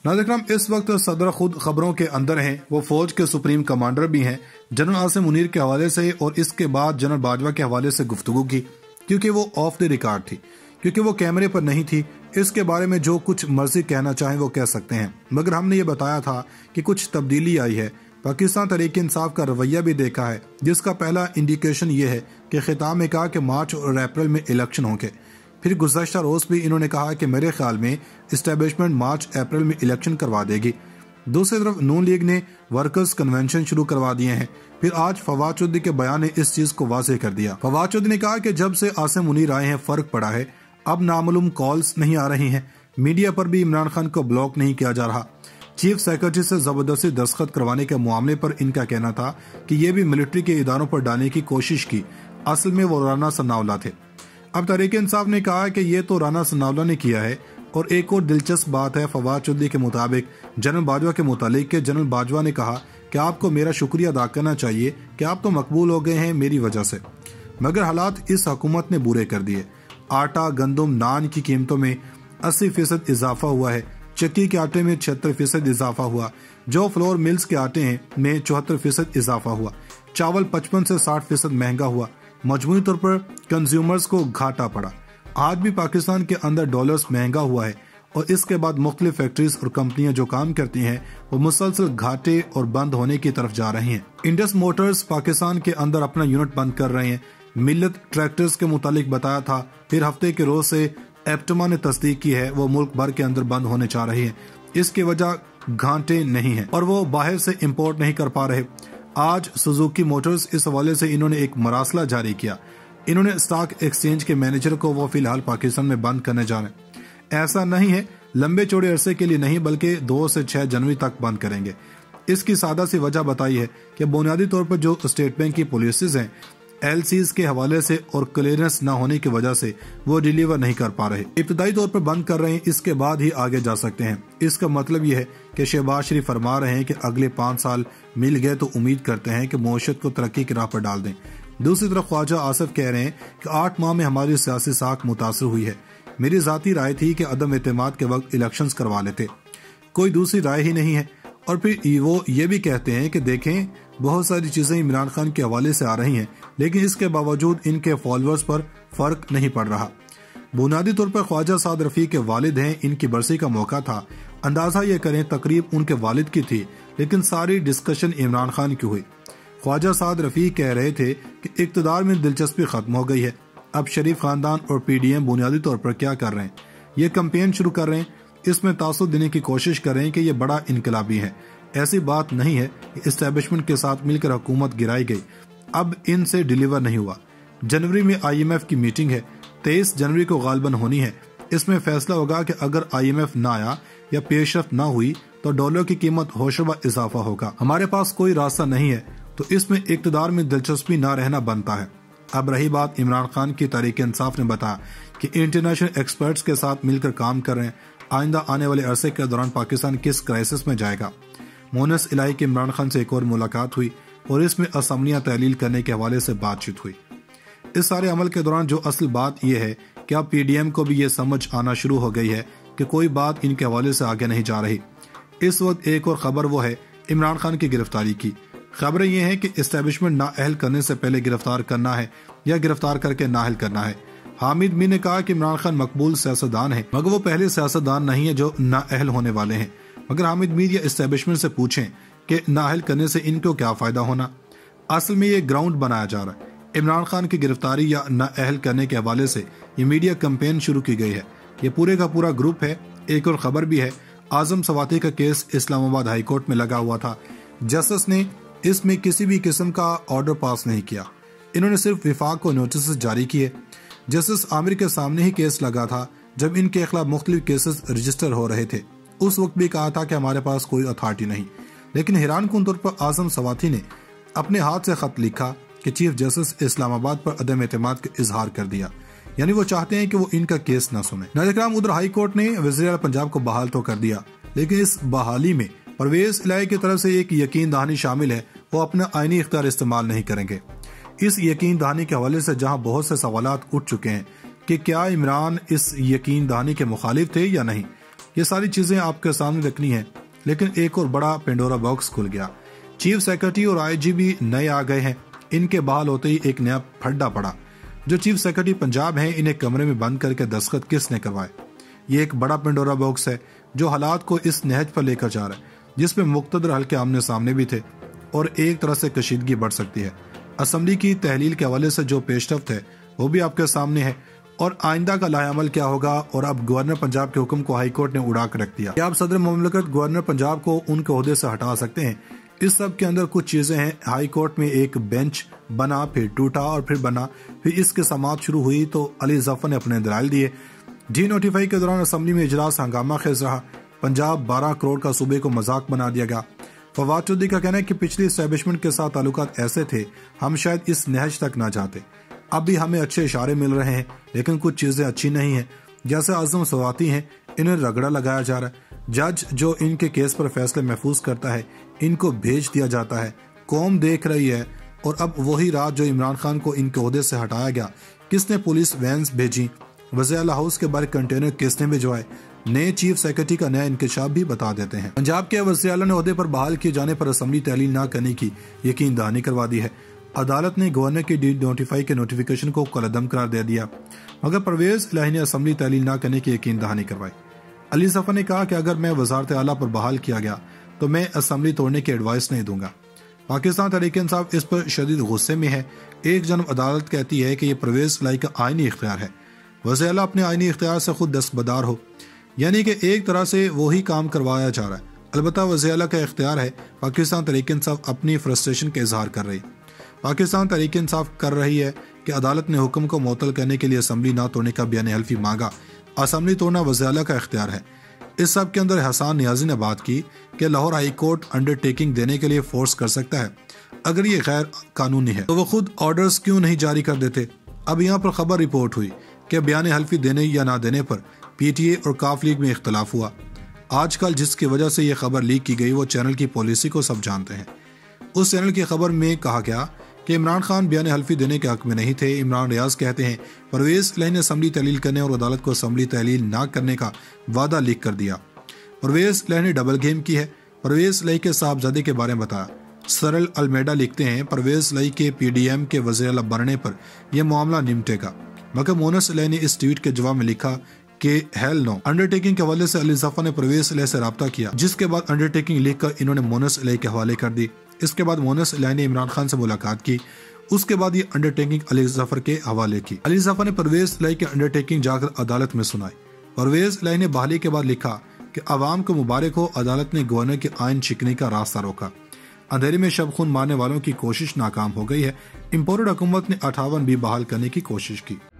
नाज़रीन, इस वक्त सदर खुद खबरों के अंदर हैं। वो फौज के सुप्रीम कमांडर भी हैं। जनरल आसिम मुनीर के हवाले से और इसके बाद जनरल बाजवा के हवाले से गुफ्तगू की, क्योंकि वो ऑफ द रिकॉर्ड थी, क्योंकि वो कैमरे पर नहीं थी। इसके बारे में जो कुछ मर्जी कहना चाहें वो कह सकते हैं, मगर हमने ये बताया था कि कुछ तब्दीली आई है। पाकिस्तान तहरीक इंसाफ का रवैया भी देखा है, जिसका पहला इंडिकेशन ये है कि खिताब में कहा कि मार्च और अप्रैल में इलेक्शन होंगे। फिर गुज़श्ता रोज़ भी इन्होंने कहा कि मेरे ख्याल में इस्टेब्लिशमेंट मार्च अप्रैल में इलेक्शन करवा देगी। दूसरी तरफ नून लीग ने वर्कर्स कन्वेंशन शुरू करवा दिए हैं। फिर आज फवाद चौधरी के बयान ने इस चीज को वाज़ेह कर दिया। फवाद चौधरी ने कहा कि जब से आसिम मुनीर आए हैं फर्क पड़ा है, अब नामालूम कॉल्स नहीं आ रही हैं, मीडिया पर भी इमरान खान को ब्लॉक नहीं किया जा रहा। चीफ सेक्रेटरी से जबरदस्ती दस्तखत करवाने के मामले पर इनका कहना था कि यह भी मिलिट्री के इदारों पर डालने की कोशिश की, असल में वो राना सनाउल्लाह थे। अब तहरीक इंसाफ ने कहा कि ये तो राना सनाउल्लाह ने किया है। और एक और दिलचस्प बात है, फवाद चौधरी के मुताबिक जनरल बाजवा के मुतालिक के जनरल बाजवा ने कहा कि आपको मेरा शुक्रिया अदा करना चाहिए कि आप तो मकबूल हो गए हैं मेरी वजह से, मगर हालात इस हुकूमत ने बुरे कर दिए। आटा, गंदम, नान की कीमतों में 80% इजाफा हुआ है, चक्की के आटे में 76% इजाफा हुआ, जो फ्लोर मिल्स के आटे हैं में 74% इजाफा हुआ, चावल 55 से 60% महंगा हुआ। मजमूई तौर पर कंज्यूमर्स को घाटा पड़ा। आज भी पाकिस्तान के अंदर डॉलर्स महंगा हुआ है और इसके बाद मुख्तलिफ फैक्ट्रीज और कंपनियां जो काम करती हैं वो मुसलसल घाटे और बंद होने की तरफ जा रही हैं। इंडस मोटर्स पाकिस्तान के अंदर अपना यूनिट बंद कर रहे हैं। मिल्लत ट्रैक्टर्स के मुतालिक बताया था, फिर हफ्ते के रोज से एप्टमा ने तस्दीक की है वो मुल्क भर के अंदर बंद होने जा रही है। इसकी वजह घाटे नहीं है और वो बाहर से इम्पोर्ट नहीं कर पा रहे। आज सुजुकी मोटर्स इस हवाले से इन्होंने एक मरासला जारी किया। इन्होंने स्टॉक एक्सचेंज के मैनेजर को वो फिलहाल पाकिस्तान में बंद करने जा रहे हैं। ऐसा नहीं है, लंबे चौड़े अरसे के लिए नहीं बल्कि 2 से 6 जनवरी तक बंद करेंगे। इसकी सादा सी वजह बताई है कि बुनियादी तौर पर जो स्टेट बैंक की पॉलिसीज हैं एलसीज के हवाले से और क्लियरेंस न होने की वजह से वो डिलीवर नहीं कर पा रहे। इब्तदाई तौर पर बंद कर रहे हैं, इसके बाद ही आगे जा सकते हैं। इसका मतलब यह है कि शहबाज शरीफ फरमा रहे हैं कि अगले 5 साल मिल गए तो उम्मीद करते हैं कि मईशत को तरक्की की राह पर डाल दें। दूसरी तरफ ख्वाजा आसिफ कह रहे हैं कि 8 माह में हमारी सियासी साख मुतासर हुई है। मेरी जाती राय थी कि अदम एतमाद के वक्त इलेक्शंस करवा लेते, कोई दूसरी राय ही नहीं है। और फिर वो ये भी कहते हैं कि देखें बहुत सारी चीजें इमरान खान के हवाले से आ रही हैं, लेकिन इसके बावजूद इनके फॉलोअर्स पर फर्क नहीं पड़ रहा। बुनियादी तौर पर ख्वाजा साद रफी के वालिद हैं, इनकी बरसी का मौका था। अंदाजा ये करें तकरीब उनके वालिद की थी, लेकिन सारी डिस्कशन इमरान खान की हुई। ख्वाजा साद रफी कह रहे थे कि इक्तदार में दिलचस्पी खत्म हो गई है। अब शरीफ खानदान और पीडीएम बुनियादी तौर पर क्या कर रहे हैं, ये कैंपेन शुरू कर रहे हैं, इसमें तासुब देने की कोशिश कर रहे हैं कि ये बड़ा इनकलाबी है। ऐसी बात नहीं है कि इस्टेब्लिशमेंट के साथ मिलकर हुकूमत गिराई गई, अब इनसे डिलीवर नहीं हुआ। जनवरी में IMF की मीटिंग है, 23 जनवरी को गालबन होनी है। इसमें फैसला होगा कि अगर IMF ना आया या पेशरफ ना हुई तो डॉलर की कीमत होशरुबा इजाफा होगा। हमारे पास कोई रास्ता नहीं है, तो इसमें इक्तदार में दिलचस्पी ना रहना बनता है। अब रही बात इमरान खान की, तहरीक इंसाफ ने बताया कि इंटरनेशनल एक्सपर्ट्स के साथ मिलकर काम कर रहे हैं। आइंदा आने वाले अरसे के दौरान पाकिस्तान किस क्राइसिस में जाएगा। मोनस इलाही की इमरान खान से एक और मुलाकात हुई और इसमें असम्बलियां तहलील करने के हवाले से बातचीत हुई। इस सारे अमल के दौरान जो असल बात यह है कि अब PDM को भी ये समझ आना शुरू हो गई है कि कोई बात इनके हवाले से आगे नहीं जा रही। इस वक्त एक और खबर वो है इमरान खान की गिरफ्तारी की। खबरें ये हैं कि इस्टेब्लिशमेंट नाअहल करने से पहले गिरफ्तार करना है या गिरफ्तार करके नाअहल करना है। हामिद मीर ने कहा कि इमरान खान मकबूल सियासतदान है, मगर वो पहले सियासतदान नहीं है जो नाअहल होने वाले हैं। मगर हामिद मीर या इस्टेब्लिशमेंट से पूछें कि नाअहल करने से इनको क्या फायदा होना। असल में ये ग्राउंड बनाया जा रहा है। इमरान खान की गिरफ्तारी या नाअहल करने के हवाले से ये मीडिया कैंपेन शुरू की गई है। ये पूरे का पूरा ग्रुप है। एक और खबर भी है, आजम सवाती का केस इस्लामाबाद हाईकोर्ट में लगा हुआ था। जस्टिस ने इसमें किसी भी किस्म का ऑर्डर पास नहीं किया, इन्होंने सिर्फ विफाक को नोटिस जारी किए। जस्टिस आमिर के सामने ही केस लगा था जब इनके खिलाफ मुख्तलिफ केसेस रजिस्टर हो रहे थे। उस वक्त भी कहा था कि हमारे पास कोई अथॉरिटी नहीं, लेकिन हैरान कुन तौर पर आजम सवाती ने अपने हाथ से खत लिखा कि चीफ जस्टिस इस्लामाबाद पर अदम एतमाद का इजहार कर दिया, यानी वो चाहते हैं कि वो इनका केस न सुने। नाज़रीन, उधर हाई कोर्ट ने वज़ीर पंजाब को बहाल तो कर दिया, लेकिन इस बहाली में परवेज इलाही की तरफ से एक यकीन दहानी शामिल है, वो अपना आईनी इख्तियार इस्तेमाल नहीं करेंगे। इस यकीन दहानी के हवाले से जहां बहुत से सवालात उठ चुके हैं कि क्या इमरान इस यकीन दहानी के मुखालिफ थे या नहीं, ये सारी चीजें आपके सामने रखनी है, लेकिन एक और बड़ा पेंडोरा बॉक्स खुल गया। चीफ सेक्रेटरी और आईजी भी नए आ गए हैं। इनके बहाल होते ही एक नया फड्डा पड़ा। जो चीफ सेक्रेटरी पंजाब हैं, इन्हें कमरे में बंद करके दस्तखत किसने करवाए? ये एक बड़ा पेंडोरा बॉक्स है जो हालात को इस नहज पर लेकर जा रहा है, जिसमें मुख्तदर हल्के आमने सामने भी थे और एक तरह से कशीदगी बढ़ सकती है। असम्बली की तहलील के हवाले से जो पेशरफ्त है वो भी आपके सामने है, और आइंदा का लाएअमल क्या होगा। और अब गवर्नर पंजाब के हुक्म को हाई कोर्ट ने उड़ा कर रख दिया। क्या आप सदर मुमलिकत गवर्नर पंजाब को उनके ओहदे से हटा सकते हैं? इस सब के अंदर कुछ चीजें हैं। हाई कोर्ट में एक बेंच बना, फिर टूटा और फिर बना, फिर इसके समाअत शुरू हुई तो अली जफर ने अपने दलाइल दिए। जी नोटिफाई के दौरान असम्बली में इजलास हंगामा खेज रहा। पंजाब 12 करोड़ का सूबे को मजाक बना दिया गया। फवाद चौधरी का कहना है कि पिछली एस्टेब्लिशमेंट के साथ ताल्लुकात ऐसे थे, हम शायद इस नहज तक ना जाते। अब भी हमें अच्छे इशारे मिल रहे हैं, लेकिन कुछ चीजें अच्छी नहीं है। जैसे आजम सवाती हैं, इन्हें रगड़ा लगाया जा रहा है। जज जो इनके केस पर फैसले महफूज करता है, इनको भेज दिया जाता है। कौम देख रही है। और अब वही रात जो इमरान खान को इनके ओहदे से हटाया गया, किसने पुलिस वैन्स भेजी, वज़ीर आला हाउस के बारे कंटेनर किसने भिजवाए, नए चीफ सेक्रेटरी का नया इंकशाफ भी बता देते हैं। पंजाब के वज़ीर आला ने ओहदे पर बहाल किए जाने पर असम्बली तहलील न करने की यकीन दहानी करवा दी है। अदालत ने गवर्नर की डी नोटिफाई के नोटिफिकेशन को कलअदम करार दे दिया, मगर परवेज इलाही ने असम्बली तहलील न करने की यकीन दहानी करवाई। अली जफर ने कहा कि अगर मैं वजारत आला पर बहाल किया गया तो मैं असम्बली तोड़ने की एडवाइस नहीं दूंगा। पाकिस्तान तहरीक इंसाफ इस पर शदीद गुस्से में है। एक जन्म अदालत कहती है कि यह परवेज इलाही का आईनी इख्तियार है। वज़ीर आला अपने आईनी इख्तियार से खुद दस्तबरदार हो, यानी कि एक तरह से वही काम करवाया जा रहा है। अलबत्ता वज़ीर आला का इख्तियार है। पाकिस्तान तहरीक इंसाफ अपनी फ्रस्ट्रेशन का इजहार कर रही। पाकिस्तान तहरीक इंसाफ कर रही है कि अदालत ने हुक्म को मुअत्तल करने के लिए असम्बली ना तोड़ने का बयान हल्फी मांगा। असम्बली तोड़ना वज़ीर आला का इख्तियार है। इस सब के अंदर हसन नियाजी ने बात की कि लाहौर हाई कोर्ट अंडरटेकिंग देने के लिए फोर्स कर सकता है। अगर ये गैर कानूनी है तो वो खुद ऑर्डर्स क्यों नहीं जारी कर देते? अब यहाँ पर खबर रिपोर्ट हुई कि बयान हल्फी देने या ना देने पर पीटीए और काफ लीग में इख्तलाफ हुआ। आजकल जिसकी वजह से ये खबर लीक की गई वो चैनल की पॉलिसी को सब जानते हैं। उस चैनल की खबर में कहा गया कि इमरान खान बयान हल्फी देने के हक में नहीं थे। इमरान रियाज कहते हैं परवेज इलाही ने असम्बली तहलील करने और अदालत को असम्बली तहलील ना करने का वादा लिख कर दिया। परवेज इलाही ने डबल गेम की है। परवेज इलाही के साहबजादे के बारे में बताया। सरल अलमेडा लिखते हैं परवेज इलाही के पीडीएम के वज़ीर आला बनने पर यह मामला निपटेगा, मगर मोनस इलाही ने इस ट्वीट के जवाब में लिखा कि हेल नो। अंडरटेकिंग के हवाले से अली जफर ने परवेज इलाही से रब्ता किया, जिसके बाद अंडरटेकिंग लिखकर इन्होंने मोनस इलाही के हवाले कर दी। इसके बाद मोनस इलाही ने इमरान खान से मुलाकात की। उसके बाद ये अंडरटेकिंग अली जफर के हवाले की। अली जफर ने परवेज इलाही की अंडरटेकिंग जाकर अदालत में सुनाई। परवेज इलाही ने बहाली के बाद लिखा कि अवाम को मुबारक हो, अदालत ने गवर्नर की आइन शिकनी का रास्ता रोका। अंधेरे में शब खून मारने वालों की कोशिश नाकाम हो गई है। इम्पोर्टेड हुकूमत ने 58 भी बहाल करने की कोशिश की।